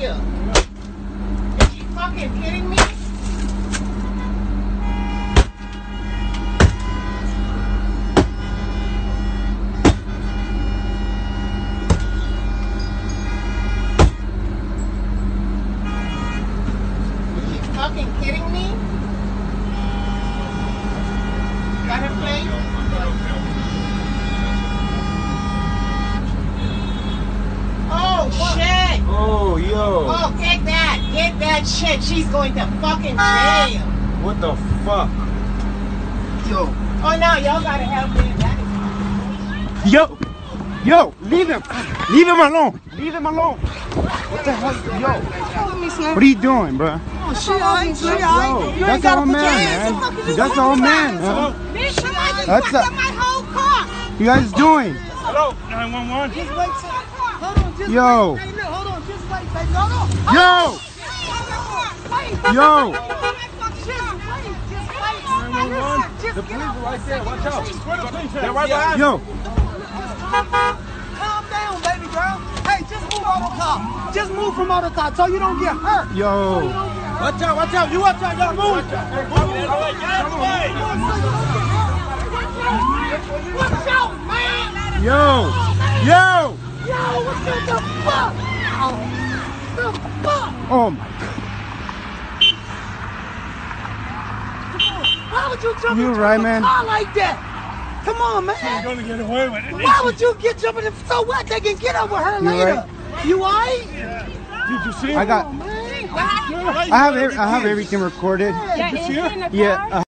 jail. Are you fucking kidding me? Fucking kidding me? Got her plate? Oh shit! Oh yo! Oh, get that shit! She's going to fucking jail! What the fuck? Yo! Oh no, y'all gotta help me. Yo! Leave him! Leave him alone! Leave him alone! What the hell? Yo! What are you doing, bro? Oh, she alright, Yo, that's all man, man. That's all man, man. That's my whole car! You guys doing? Hello, 911. Just wait, hold on, just Yo. wait. Hey, look, hold on, just wait, baby. Hold on. Yo! Wait. Yo! The police are right there. Watch out. Where the police at? They're right behind you. Yo! Calm down, baby girl. Hey, just move out the car. Just move from out the car so you don't get hurt. Yo! Watch out, watch out. You watch out, y'all. Move. Get out of the way. Watch out, man. Yo! Yo! Yo, what the fuck? The fuck? Oh my God. Why would you jump You into right, a man. car like that? Come on, man. You're gonna get away with it. Why would you get jumping in? So what? They can get over her later. right. You alright? Did you see him? I got. Man. I have everything recorded. Yeah, is he in the car? Yeah.